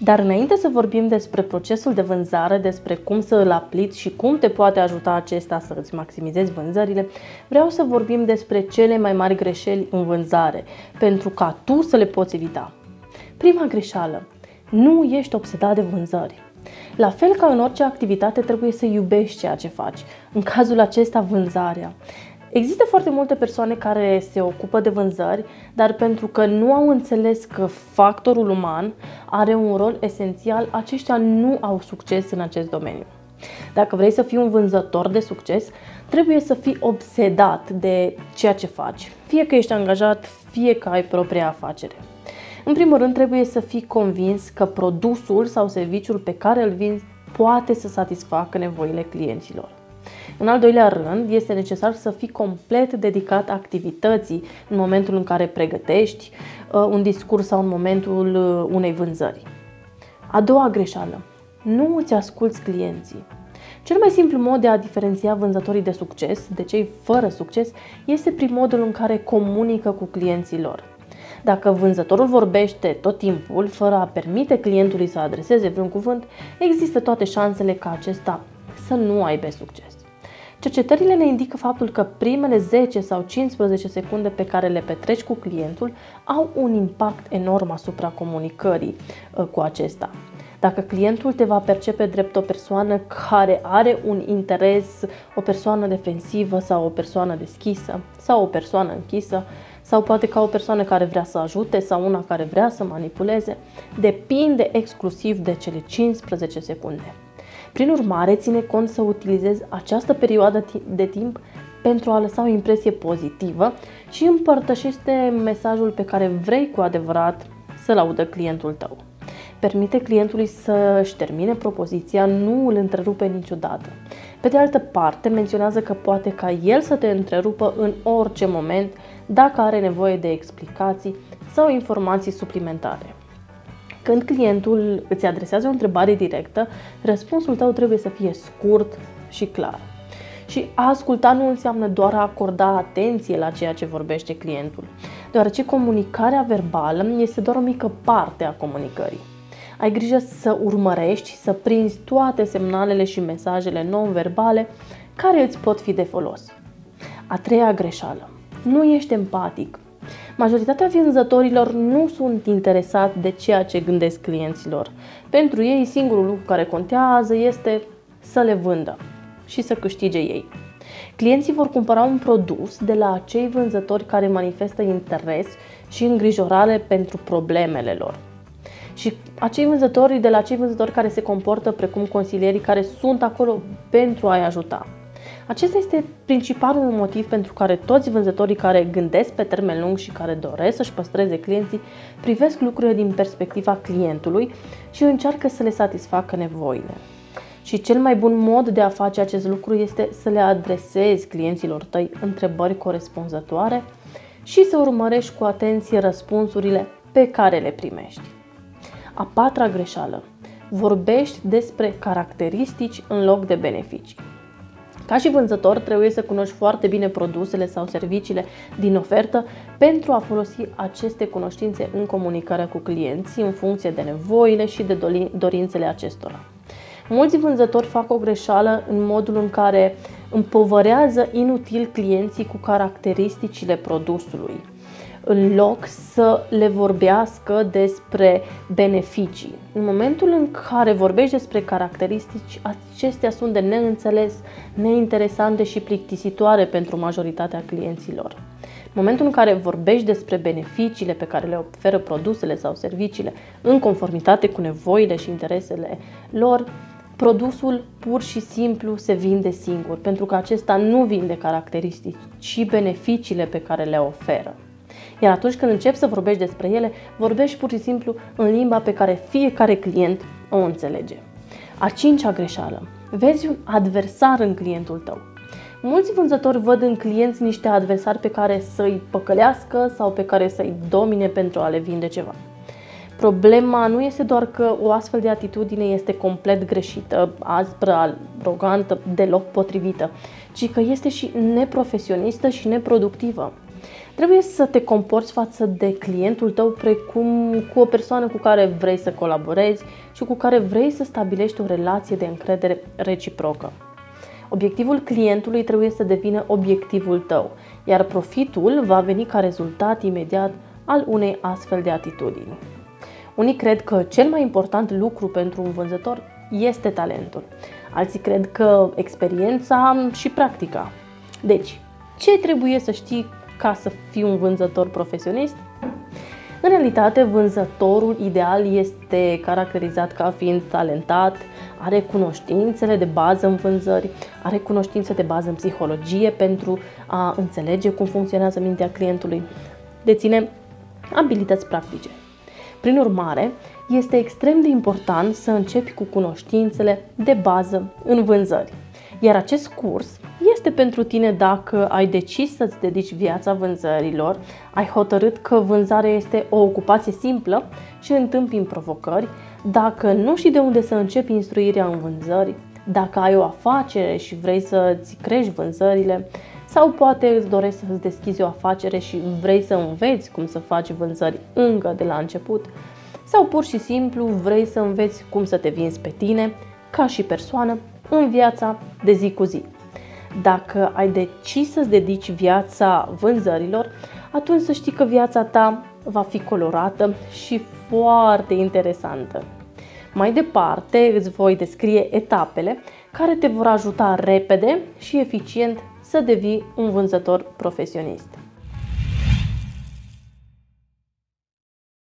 Dar înainte să vorbim despre procesul de vânzare, despre cum să îl aplici și cum te poate ajuta acesta să îți maximizezi vânzările, vreau să vorbim despre cele mai mari greșeli în vânzare, pentru ca tu să le poți evita. Prima greșeală: nu ești obsedat de vânzări. La fel ca în orice activitate, trebuie să iubești ceea ce faci. În cazul acesta, vânzarea. Există foarte multe persoane care se ocupă de vânzări, dar pentru că nu au înțeles că factorul uman are un rol esențial, aceștia nu au succes în acest domeniu. Dacă vrei să fii un vânzător de succes, trebuie să fii obsedat de ceea ce faci, fie că ești angajat, fie că ai propria afacere. În primul rând, trebuie să fii convins că produsul sau serviciul pe care îl vinzi poate să satisfacă nevoile clienților. În al doilea rând, este necesar să fii complet dedicat activității în momentul în care pregătești un discurs sau în momentul unei vânzări. A doua greșeală: nu îți asculți clienții. Cel mai simplu mod de a diferenția vânzătorii de succes de cei fără succes este prin modul în care comunică cu clienții lor. Dacă vânzătorul vorbește tot timpul, fără a permite clientului să adreseze vreun cuvânt, există toate șansele ca acesta să nu aibă succes. Cercetările ne indică faptul că primele 10 sau 15 secunde pe care le petreci cu clientul au un impact enorm asupra comunicării cu acesta. Dacă clientul te va percepe drept o persoană care are un interes, o persoană defensivă sau o persoană deschisă sau o persoană închisă, sau poate ca o persoană care vrea să ajute sau una care vrea să manipuleze, depinde exclusiv de cele 15 secunde. Prin urmare, ține cont să utilizezi această perioadă de timp pentru a lăsa o impresie pozitivă și împărtășește mesajul pe care vrei cu adevărat să-l audă clientul tău. Permite clientului să-și termine propoziția, nu îl întrerupe niciodată. Pe de altă parte, menționează că poate ca el să te întrerupă în orice moment dacă are nevoie de explicații sau informații suplimentare. Când clientul îți adresează o întrebare directă, răspunsul tău trebuie să fie scurt și clar. Și a asculta nu înseamnă doar a acorda atenție la ceea ce vorbește clientul, deoarece comunicarea verbală este doar o mică parte a comunicării. Ai grijă să urmărești și să prinzi toate semnalele și mesajele non-verbale care îți pot fi de folos. A treia greșeală: nu ești empatic. Majoritatea vânzătorilor nu sunt interesați de ceea ce gândesc clienților. Pentru ei, singurul lucru care contează este să le vândă și să câștige ei. Clienții vor cumpăra un produs de la acei vânzători care manifestă interes și îngrijorare pentru problemele lor. Și de la acei vânzători care se comportă precum consilierii care sunt acolo pentru a-i ajuta. Acesta este principalul motiv pentru care toți vânzătorii care gândesc pe termen lung și care doresc să-și păstreze clienții privesc lucrurile din perspectiva clientului și încearcă să le satisfacă nevoile. Și cel mai bun mod de a face acest lucru este să le adresezi clienților tăi întrebări corespunzătoare și să urmărești cu atenție răspunsurile pe care le primești. A patra greșeală: vorbești despre caracteristici în loc de beneficii. Ca și vânzător, trebuie să cunoști foarte bine produsele sau serviciile din ofertă pentru a folosi aceste cunoștințe în comunicarea cu clienții în funcție de nevoile și de dorințele acestora. Mulți vânzători fac o greșeală în modul în care împovărează inutil clienții cu caracteristicile produsului, în loc să le vorbească despre beneficii. În momentul în care vorbești despre caracteristici, acestea sunt de neînțeles, neinteresante și plictisitoare pentru majoritatea clienților. În momentul în care vorbești despre beneficiile pe care le oferă produsele sau serviciile în conformitate cu nevoile și interesele lor, produsul pur și simplu se vinde singur, pentru că acesta nu vinde caracteristici, ci beneficiile pe care le oferă. Iar atunci când începi să vorbești despre ele, vorbești pur și simplu în limba pe care fiecare client o înțelege. A cincea greșeală: vezi un adversar în clientul tău. Mulți vânzători văd în clienți niște adversari pe care să-i păcălească sau pe care să-i domine pentru a le vinde ceva. Problema nu este doar că o astfel de atitudine este complet greșită, aspră, arogantă, deloc potrivită, ci că este și neprofesionistă și neproductivă. Trebuie să te comporți față de clientul tău precum cu o persoană cu care vrei să colaborezi și cu care vrei să stabilești o relație de încredere reciprocă. Obiectivul clientului trebuie să devină obiectivul tău, iar profitul va veni ca rezultat imediat al unei astfel de atitudini. Unii cred că cel mai important lucru pentru un vânzător este talentul. Alții cred că experiența și practica. Deci, ce trebuie să știi ca să fii un vânzător profesionist? În realitate, vânzătorul ideal este caracterizat ca fiind talentat, are cunoștințele de bază în vânzări, are cunoștințe de bază în psihologie pentru a înțelege cum funcționează mintea clientului, deține abilități practice. Prin urmare, este extrem de important să începi cu cunoștințele de bază în vânzări. Iar acest curs este pentru tine dacă ai decis să-ți dedici viața vânzărilor, ai hotărât că vânzarea este o ocupație simplă și întâmpini provocări, dacă nu știi de unde să începi instruirea în vânzări, dacă ai o afacere și vrei să-ți crești vânzările, sau poate îți dorești să-ți deschizi o afacere și vrei să înveți cum să faci vânzări încă de la început, sau pur și simplu vrei să înveți cum să te vinzi pe tine, ca și persoană, în viața de zi cu zi. Dacă ai decis să-ți dedici viața vânzărilor, atunci să știi că viața ta va fi colorată și foarte interesantă. Mai departe îți voi descrie etapele care te vor ajuta repede și eficient să devii un vânzător profesionist.